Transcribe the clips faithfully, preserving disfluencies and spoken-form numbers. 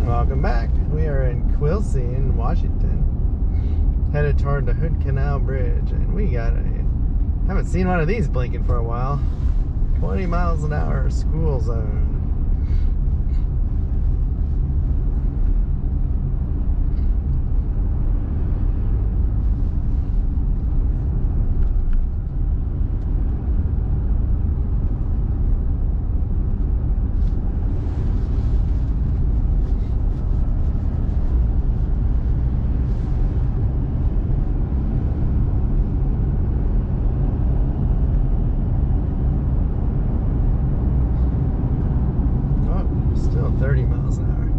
Welcome back. We are in Quilcene, Washington, headed toward the Hood Canal Bridge, and we got a haven't seen one of these blinking for a while. twenty miles an hour school zone. thirty miles an hour.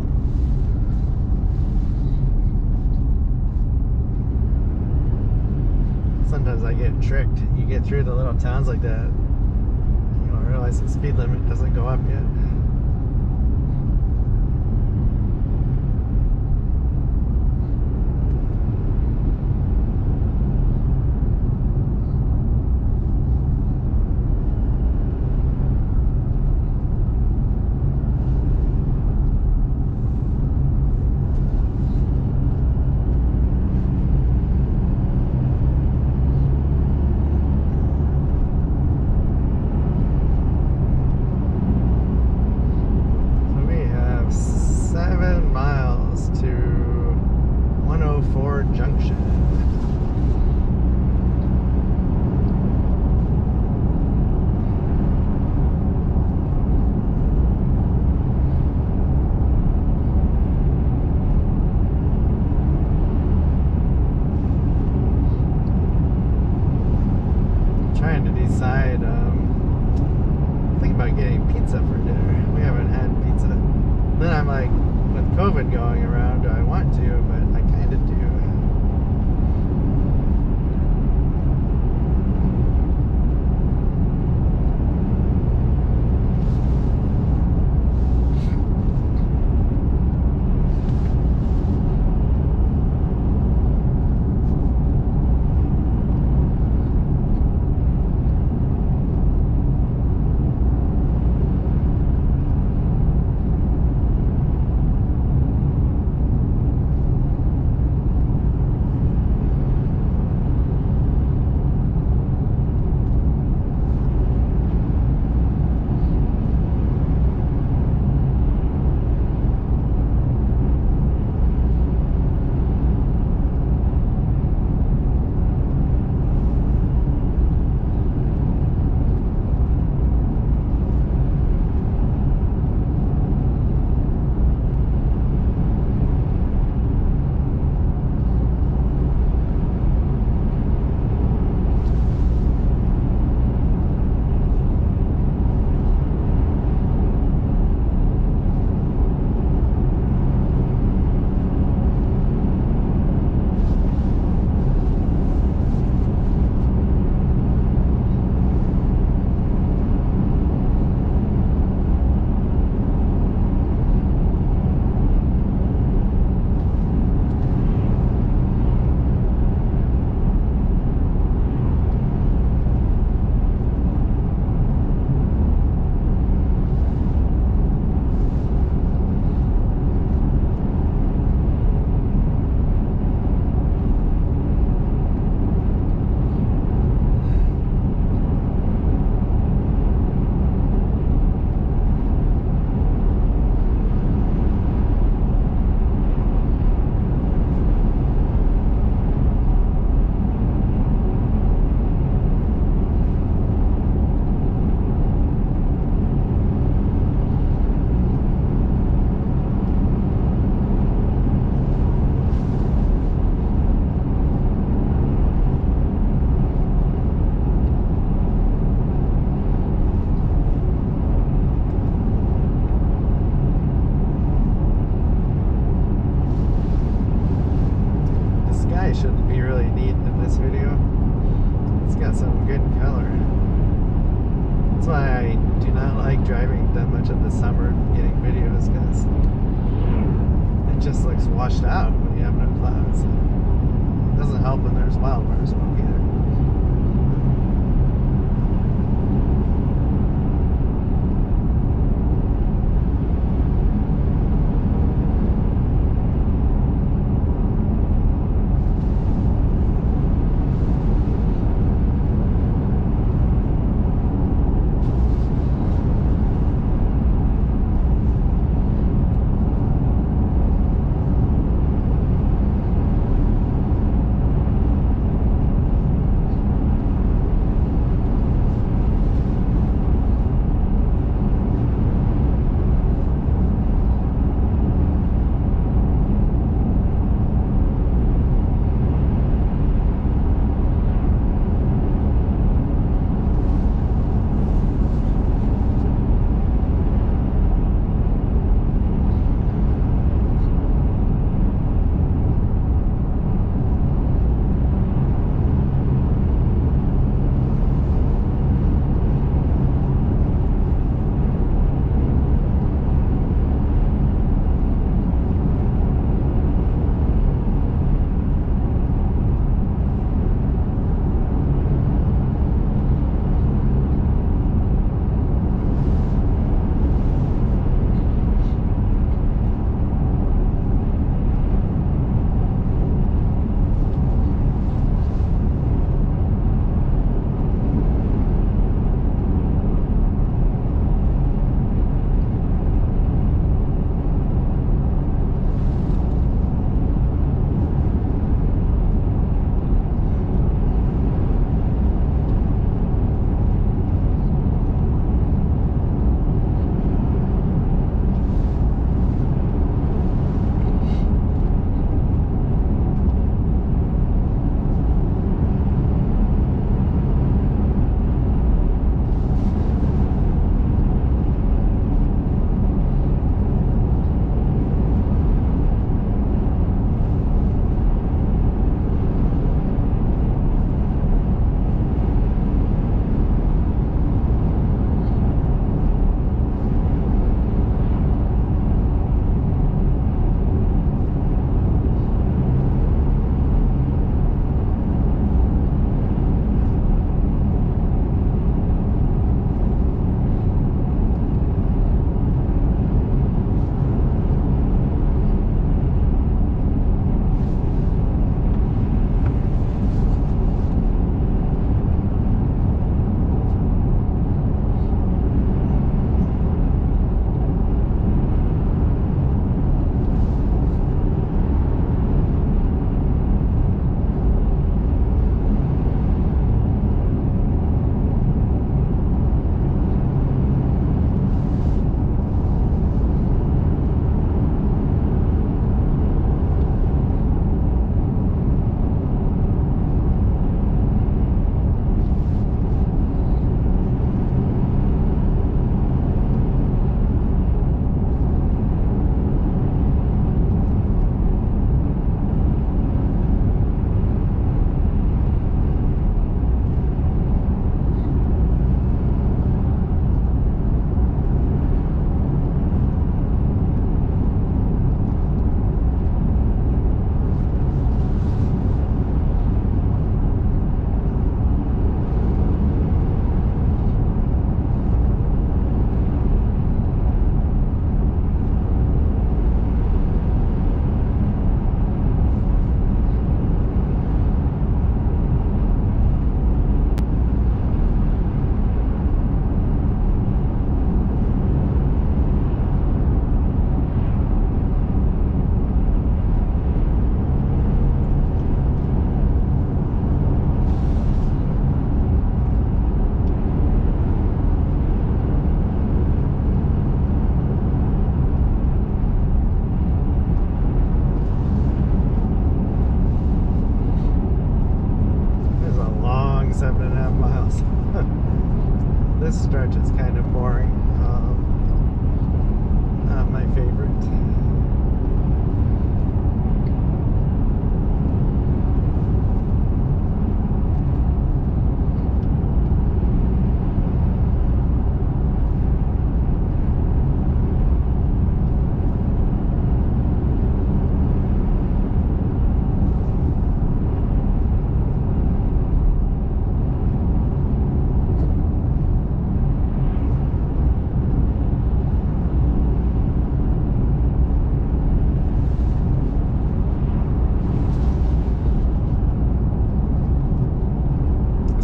Sometimes I get tricked. You get through the little towns like that, you don't realize the speed limit doesn't go up yet. Junction. I'm trying to decide, um, think about getting pizza for dinner. We haven't had pizza. Then I'm like, with COVID going around, do I want to? But I kind of do. Should be really neat in this video. It's got some good color. That's why I do not like driving that much in the summer getting videos, because it just looks washed out when you have no clouds. It doesn't help when there's wildfire smoke either.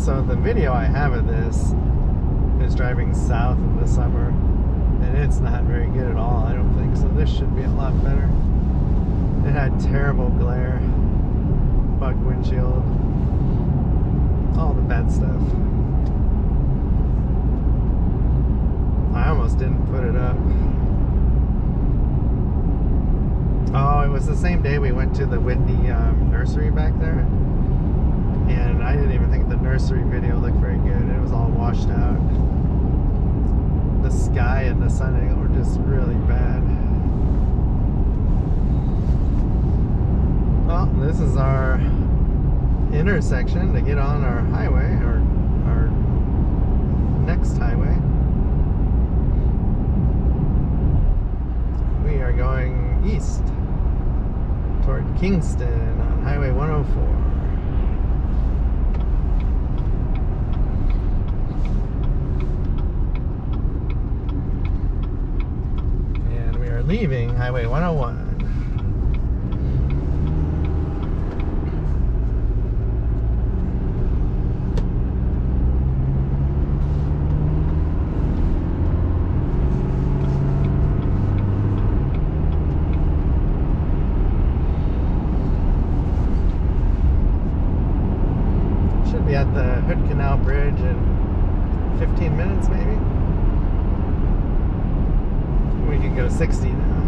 So the video I have of this is driving south in the summer, and it's not very good at all, I don't think. So this should be a lot better. It had terrible glare, bugged windshield, all the bad stuff. I almost didn't put it up. Oh, it was the same day we went to the Whitney um, nursery back there, and I didn't even think the nursery video looked very good. It was all washed out. The sky and the sun angle were just really bad. Well, this is our intersection to get on our highway, or our next highway. We are going east toward Kingston on Highway one oh four. And we are leaving Highway one oh one. Be at the Hood Canal Bridge in fifteen minutes, maybe. We can go sixty now.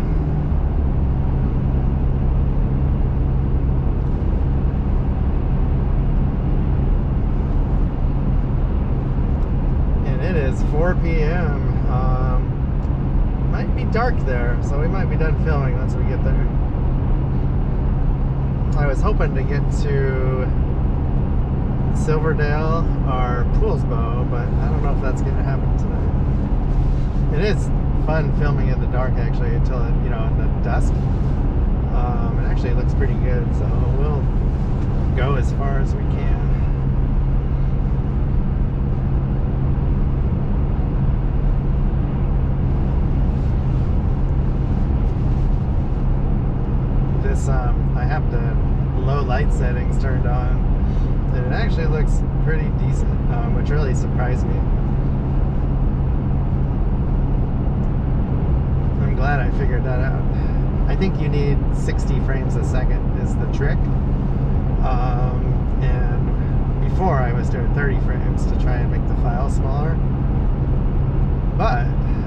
And it is four P M Um, might be dark there, so we might be done filming once we get there. I was hoping to get to Silverdale or Poolsbo, but I don't know if that's going to happen tonight. It is fun filming in the dark, actually, until it, you know, in the dusk. Um, it actually looks pretty good, so we'll go as far as we can. This, um, I have the low light settings turned on, and it actually looks pretty decent, um, which really surprised me. I'm glad I figured that out. I think you need sixty frames a second is the trick. Um, and before I was doing thirty frames to try and make the file smaller. But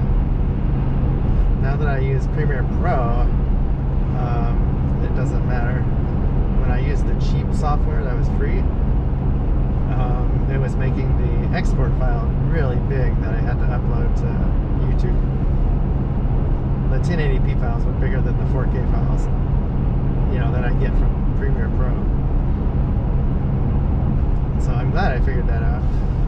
now that I use Premiere Pro, um, it doesn't matter. When I used the cheap software that was free, Um, it was making the export file really big that I had to upload to YouTube. The ten eighty p files were bigger than the four K files, you know, that I get from Premiere Pro. So I'm glad I figured that out.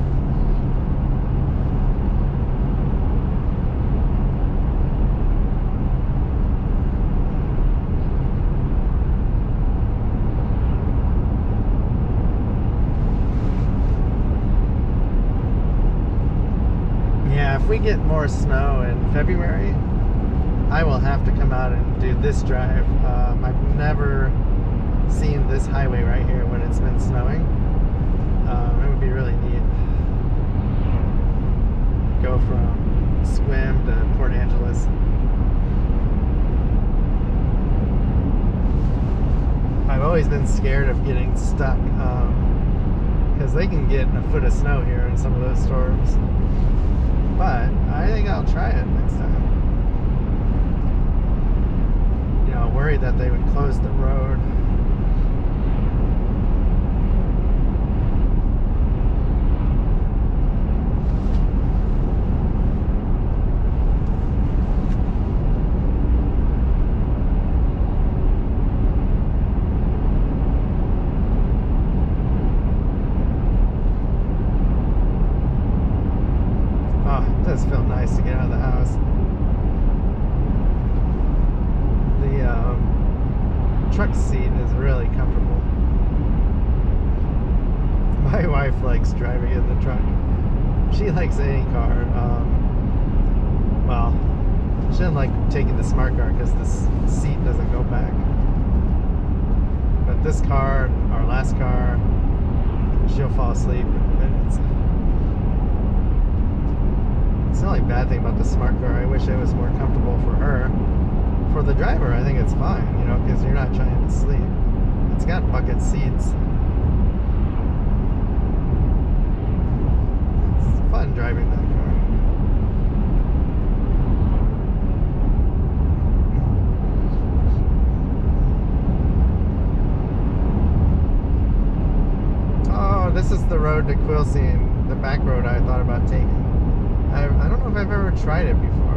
If we get more snow in February, I will have to come out and do this drive. Um, I've never seen this highway right here when it's been snowing. Um, it would be really neat. Go from Swim to Port Angeles. I've always been scared of getting stuck, because um, they can get a foot of snow here in some of those storms. But I think I'll try it next time. You know, worried that they would close the road. It does feel nice to get out of the house. The um, truck seat is really comfortable. My wife likes driving in the truck. She likes any car. Um, well, she doesn't like taking the smart car because the seat doesn't go back. But this car, our last car, she'll fall asleep. And the only bad thing about the smart car. I wish it was more comfortable for her. For the driver, I think it's fine, you know, because you're not trying to sleep. It's got bucket seats. It's fun driving that car. Oh, this is the road to Quilcene, the back road I thought about taking. I, I don't know if I've ever tried it before.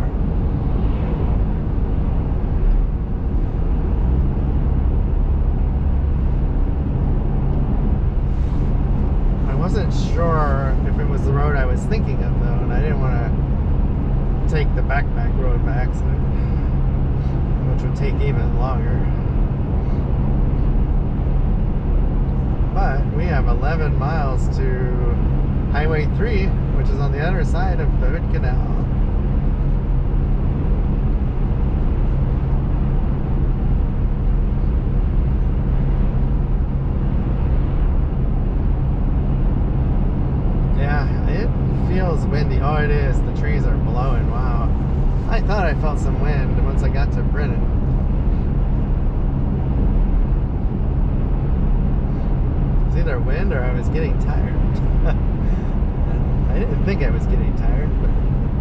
I wasn't sure if it was the road I was thinking of though, and I didn't want to take the back back road back, so, which would take even longer. But we have eleven miles to Highway three, which is on the other side of the Hood Canal. Yeah, it feels windy. Oh, it is. The trees are blowing. Wow. I thought I felt some wind once I got to Brennan. It was either wind or I was getting tired. I didn't think I was getting tired, but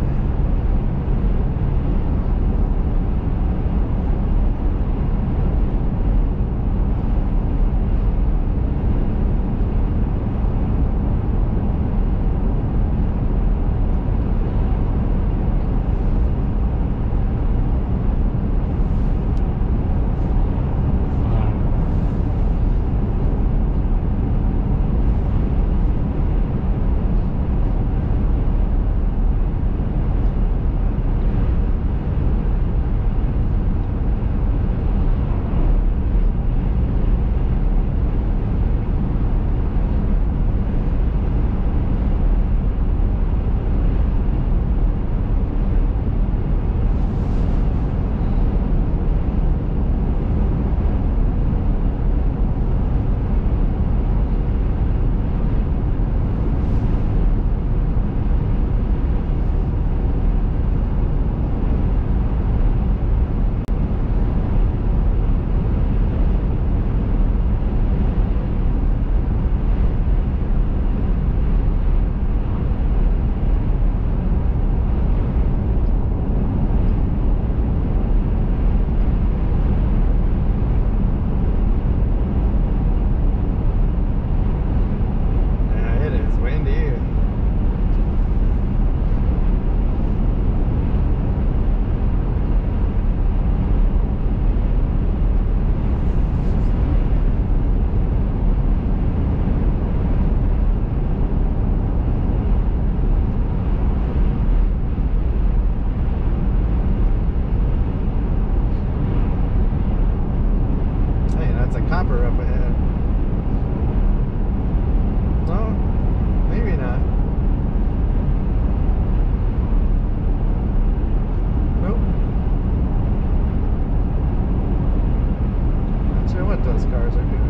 copper up ahead. No, maybe not. Nope. Not sure what those cars are doing.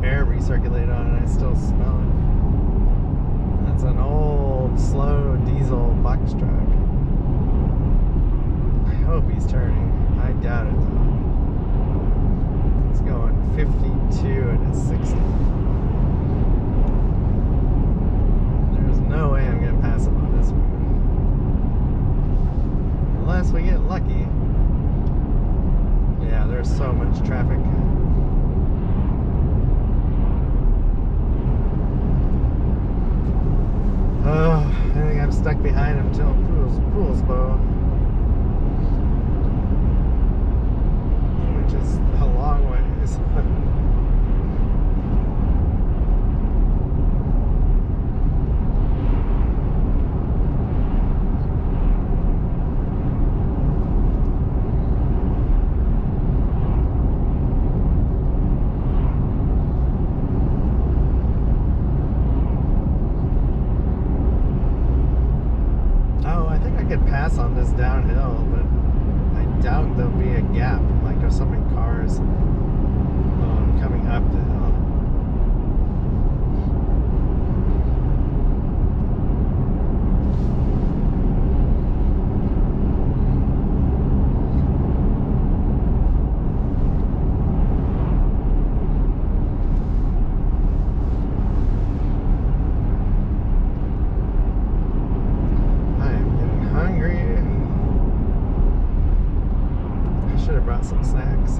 air recirculate on it, I still smell it. That's an old, slow diesel box truck. I hope he's turning. I doubt it though. It's going fifty-two and a sixty. There's no way I'm gonna pass him on this road. Unless we get lucky. Yeah, there's so much traffic. Oh, I think I'm stuck behind him till Pools, Poolsbo, which is a long ways. Pass on this downhill, but I doubt there'll be a gap. Like there's so many cars um, coming up the hill. Some snacks.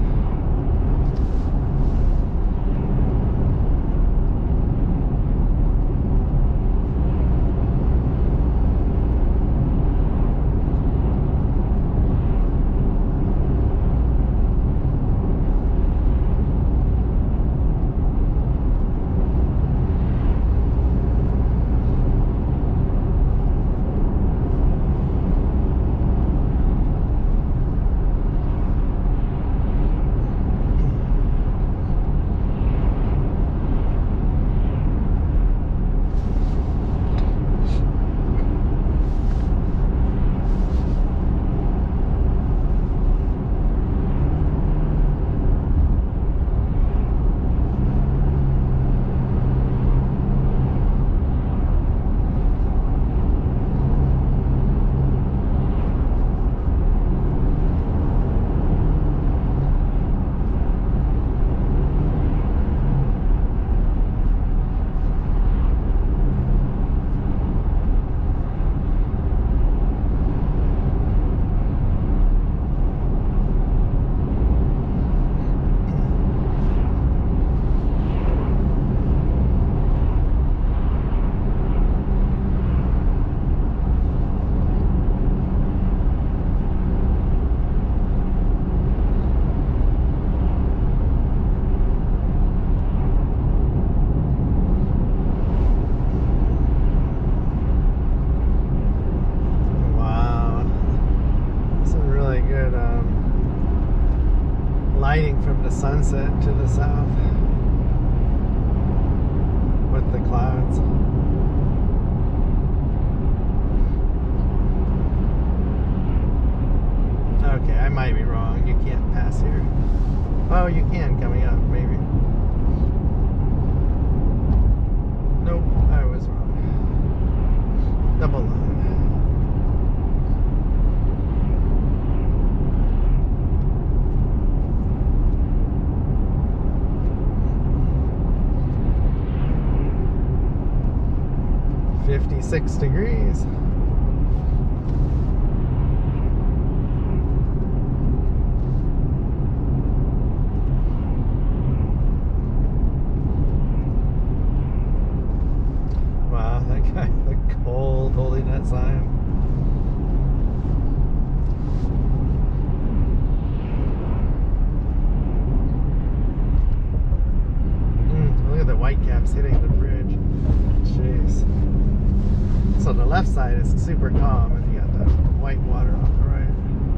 Lighting from the sunset to the south with the clouds. Okay, I might be wrong. You can't pass here. Oh, you can coming up, maybe. Nope, I was wrong. Double line. fifty-six degrees. Wow, that guy looked cold holding that sign. Mm, look at the white caps hitting the bridge. Jeez. So the left side is super calm, and you got the white water on the right.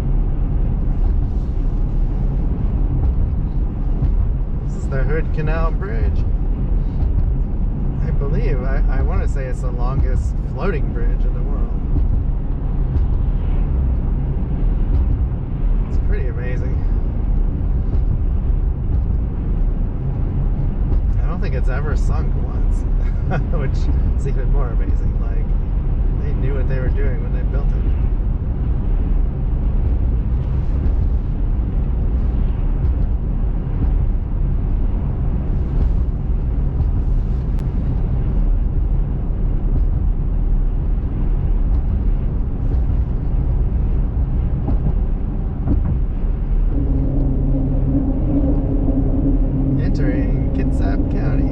This is the Hood Canal Bridge. I believe, I, I want to say it's the longest floating bridge in the world. It's pretty amazing. I don't think it's ever sunk once, which is even more amazing. Like, they knew what they were doing when they built it. Entering Kitsap County.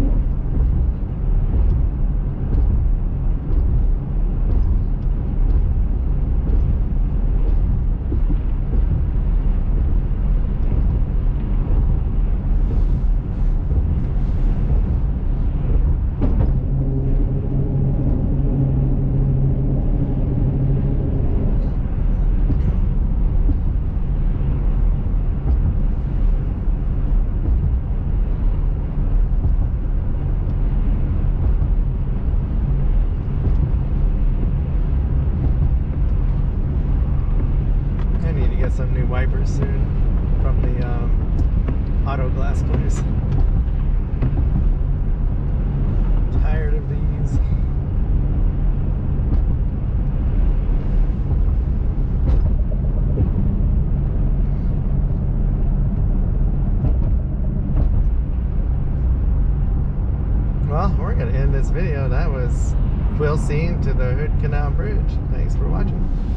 Some new wipers soon from the um, auto glass place. Tired of these. Well, we're going to end this video. That was Quilcene to the Hood Canal Bridge. Thanks for watching.